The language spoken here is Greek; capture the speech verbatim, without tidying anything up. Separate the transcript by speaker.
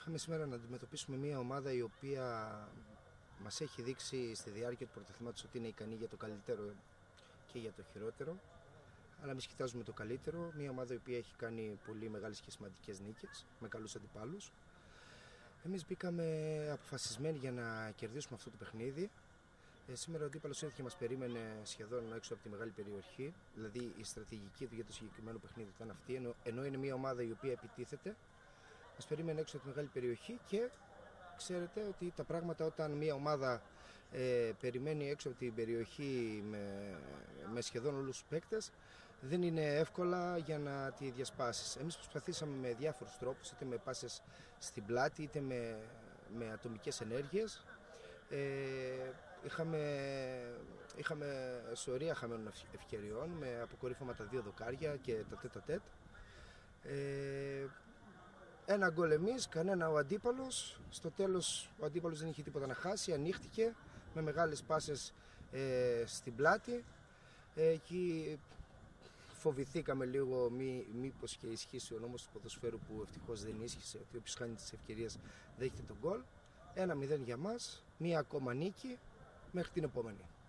Speaker 1: Είχαμε σήμερα να αντιμετωπίσουμε μια ομάδα η οποία μας έχει δείξει στη διάρκεια του πρωταθλήματος ότι είναι ικανή για το καλύτερο και για το χειρότερο. Αλλά εμείς κοιτάζουμε το καλύτερο. Μια ομάδα η οποία έχει κάνει πολύ μεγάλες και σημαντικές νίκες με καλούς αντιπάλους. Εμείς μπήκαμε αποφασισμένοι για να κερδίσουμε αυτό το παιχνίδι. Ε, σήμερα ο αντίπαλος ήρθε και μας περίμενε σχεδόν έξω από τη μεγάλη περιοχή. Δηλαδή η στρατηγική του για το συγκεκριμένο παιχνίδι ήταν αυτή, ενώ, ενώ είναι μια ομάδα η οποία επιτίθεται. Μας περίμενε έξω από τη μεγάλη περιοχή και ξέρετε ότι τα πράγματα όταν μια ομάδα ε, περιμένει έξω από την περιοχή με, με σχεδόν όλους τους παίκτες δεν είναι εύκολα για να τη διασπάσεις. Εμείς προσπαθήσαμε με διάφορους τρόπους, είτε με πάσες στην πλάτη είτε με, με ατομικές ενέργειες. Ε, είχαμε, είχαμε σωρία χαμένων ευκαιριών με αποκορύφωματα δύο δοκάρια και τα τέτα τέτ. Ε, Ένα γκολ εμείς, κανένα ο αντίπαλος. Στο τέλος ο αντίπαλος δεν είχε τίποτα να χάσει, ανοίχτηκε με μεγάλες πάσες ε, στην πλάτη. Ε, εκεί φοβηθήκαμε λίγο μη, μήπως και ισχύσει ο νόμος του ποδοσφαίρου, που ευτυχώς δεν ίσχυσε, ότι όποιος χάνει τις ευκαιρίες δέχεται τον γκολ. Ένα μηδέν για μας, μία ακόμα νίκη μέχρι την επόμενη.